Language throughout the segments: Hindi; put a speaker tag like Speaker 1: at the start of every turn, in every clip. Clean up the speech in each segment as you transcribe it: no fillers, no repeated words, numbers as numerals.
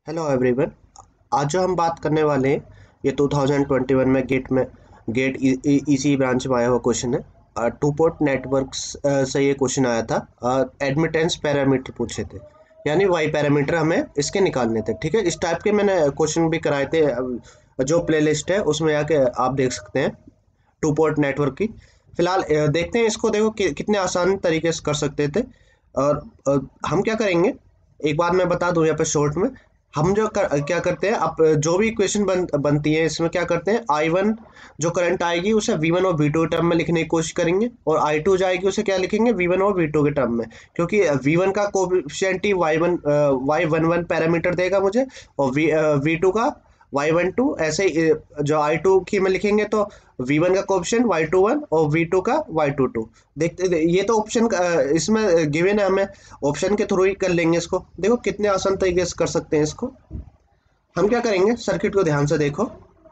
Speaker 1: Hello everyone. आज जो हम बात करने वाले हैं ये 2021 में गेट ईसी ब्रांच में आया हुआ क्वेश्चन है। टू पोर्ट नेटवर्क्स से ये क्वेश्चन आया था। एडमिटेंस पैरामीटर पूछे थे, यानी वाई पैरामीटर हमें इसके निकालने थे। ठीक है, इस टाइप के मैंने क्वेश्चन भी कराए थे। जो प्लेलिस्ट है उसमें आके आप देख सकते हैं टू पोर्ट नेटवर्क की। फिलहाल देखते हैं इसको, देखो कितने आसान तरीके से कर सकते थे। और हम क्या करेंगे, एक बार मैं बता दूं यहाँ पे शॉर्ट में। हम क्या करते हैं, अब जो भी इक्वेशन बनती है इसमें क्या करते हैं, आई वन जो करंट आएगी उसे वी वन और वी टू के टर्म में लिखने की कोशिश करेंगे, और आई टू जाएगी उसे क्या लिखेंगे, वी वन और वी टू के टर्म में। क्योंकि वी वन का कोफिशिएंट ही वाई वन वन पैरामीटर देगा मुझे, और वी टू का वाई वन टू। ऐसे ही जो आई टू की में लिखेंगे तो वी वन का कोएफिशिएंट वाई टू वन और वी टू का वाई टू टू। ये तो ऑप्शन इसमें गिवन है, हमें ऑप्शन के थ्रू ही कर लेंगे इसको। देखो कितने आसान तरीके से कर सकते हैं इसको। हम क्या करेंगे, सर्किट को ध्यान से देखो।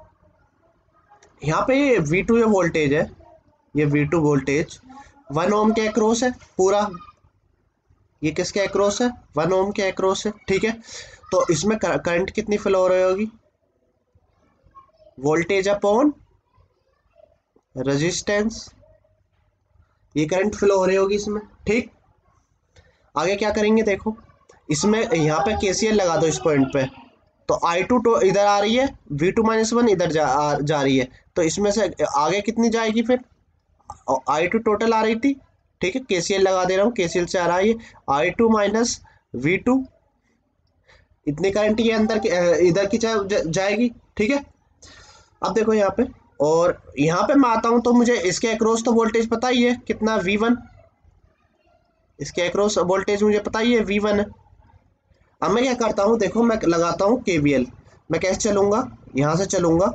Speaker 1: यहाँ पे ये वी टू ये वोल्टेज है, ये वी टू वोल्टेज 1 ओम के अक्रॉस है पूरा। ये किसके अक्रॉस है, 1 ओम के अक्रॉस है। ठीक है, तो इसमें करंट कितनी फ्लो हो रही होगी, वोल्टेज अपॉन रेजिस्टेंस। ये करंट फ्लो हो रही होगी इसमें। ठीक, आगे क्या करेंगे, देखो इसमें यहाँ पे केसीएल लगा दो इस पॉइंट पे। तो आई टू इधर आ रही है, वी टू माइनस वन इधर जा रही है, तो इसमें से आगे कितनी जाएगी फिर, आई टू टोटल आ रही थी। ठीक है, केसीएल लगा दे रहा हूँ, केसीएल से आ रहा है I two minus V two. इतनी करंट ये अंदर इधर की जाएगी। ठीक है, अब देखो यहाँ पे, और यहाँ पे मैं आता हूं तो मुझे इसके अक्रॉस तो वोल्टेज पता ही है कितना, V1। इसके अक्रॉस वोल्टेज मुझे पता ही है V1 है। अब मैं क्या करता हूँ, देखो मैं लगाता हूँ KVL। मैं कैसे चलूंगा, यहाँ से चलूंगा,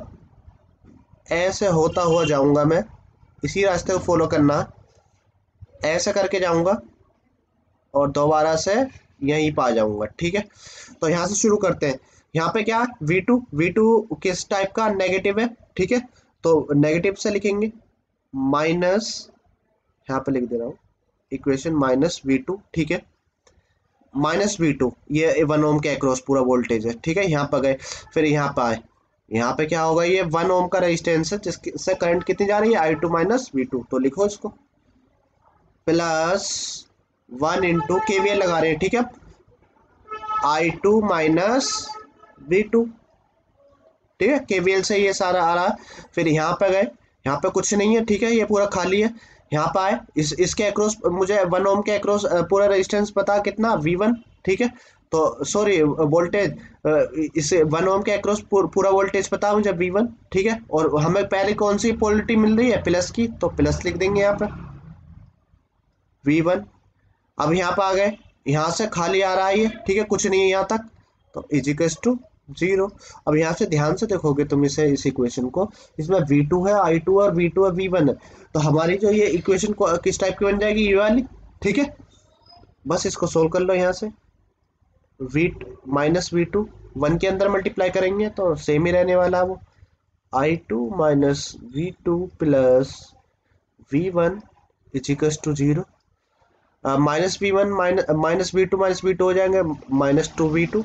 Speaker 1: ऐसे होता हुआ जाऊंगा, मैं इसी रास्ते को फॉलो करना है। ऐसे करके जाऊंगा और दोबारा से यहीं पा जाऊंगा। ठीक है, तो यहाँ से शुरू करते हैं। यहाँ पे क्या, V2 किस टाइप का, नेगेटिव है। ठीक है, तो नेगेटिव से लिखेंगे माइनस, यहाँ पे लिख दे रहा हूँ इक्वेशन माइनस V2। ठीक है, माइनस V2 ये 1 ओम के अक्रॉस पूरा वोल्टेज है। ठीक है, यहाँ पर गए, फिर यहाँ पे आए, यहाँ पे क्या होगा, ये 1 ओम का रेजिस्टेंस है जिससे करंट कितनी जा रही है, I2 माइनस V2। तो लिखो इसको प्लस 1 × KVL लगा रहे हैं। ठीक है, I2 माइनस V2। ठीक है, केवीएल से ये सारा आ रहा है। फिर यहाँ पे गए, यहाँ पे कुछ नहीं है। ठीक है, ये पूरा खाली है। यहाँ पे आए, इसके अक्रॉस मुझे 1 ओम के अक्रॉस पूरा रेजिस्टेंस पता कितना, V1। ठीक है, तो सॉरी वोल्टेज, इस 1 ओम के अक्रॉस पूरा वोल्टेज पता मुझे V1। ठीक है, और हमें पहले कौन सी पोलरिटी मिल रही है, प्लस की, तो प्लस लिख देंगे यहाँ पे V1। अब यहाँ पे आ गए, यहाँ से खाली आ रहा है ये। ठीक है, कुछ नहीं है यहाँ तक, तो इजिकल्स टू 0। अब यहाँ से ध्यान से देखोगे तुम इसे, इस इक्वेशन को, इसमें V2 है, I2 और V2 है, V1 है। तो हमारी जो ये इक्वेशन को किस टाइप की बन जाएगी, ये वाली। ठीक है, बस इसको सोल्व कर लो। यहाँ से V माइनस V2 1 के अंदर मल्टीप्लाई करेंगे तो सेम ही रहने वाला है वो, I2 minus V2 plus V1 equals to 0। Minus V1 minus V2 हो जाएंगे -2V2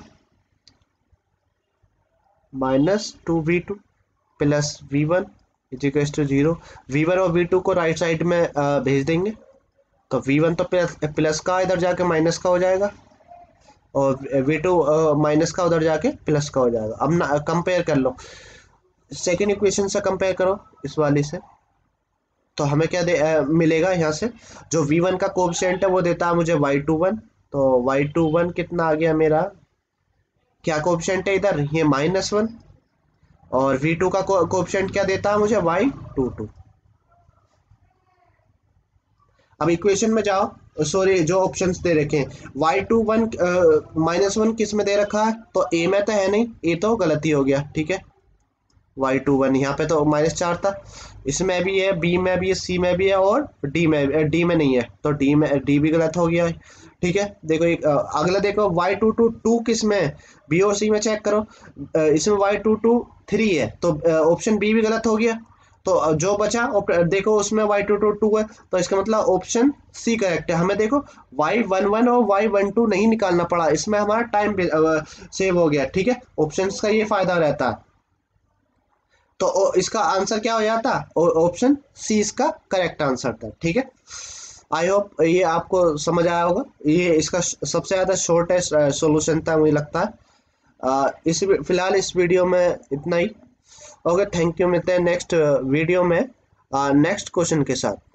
Speaker 1: -2V2 plus V1 equals to 0। V1 और V2 को राइट साइड में भेज देंगे, तो V1 तो प्लस का इधर जाके माइनस का हो जाएगा, और V2 माइनस का उधर जाके प्लस का हो जाएगा। अब ना कंपेयर कर लो, सेकेंड इक्वेशन से कंपेयर करो इस वाली से, तो हमें क्या मिलेगा, यहाँ से जो V1 का कोएफिशिएंट है वो देता है मुझे Y21। तो Y21 कितना आ गया मेरा, क्या कोएफिशिएंट है इधर, ये -1, और V2 का कोएफिशिएंट क्या देता है मुझे, Y22। अब इक्वेशन में जाओ, सॉरी जो ऑप्शंस दे रखे हैं, Y21 -1 किस में दे रखा है, तो A में तो है नहीं, A तो गलती हो गया। ठीक है, Y21 यहाँ पे तो -4 था, इसमें भी है, B में भी है, C में भी है, और D में नहीं है, तो D भी गलत हो गया है। ठीक है, देखो एक अगला देखो, Y22 किस में है, B और C में चेक करो। इसमें Y22 3 है, तो ऑप्शन B भी गलत हो गया। तो तो जो बचा देखो उसमें y2 है, तो इसका मतलब ऑप्शन सी करेक्ट है। हमें देखो y11 और y12 नहीं निकालना पड़ा, इसमें हमारा टाइम सेव हो गया। ठीक है, ऑप्शंस का ये फायदा रहता है। तो इसका आंसर क्या हो जाता, ऑप्शन सी इसका करेक्ट आंसर था। ठीक है, आई होप ये आपको समझ आया होगा। ये इसका सबसे ज्यादा शॉर्टेस्ट सॉल्यूशन था मुझे लगता है। इस फिलहाल इस वीडियो में इतना ही। ओके, थैंक यू, मिलते हैं नेक्स्ट वीडियो में नेक्स्ट क्वेश्चन के साथ।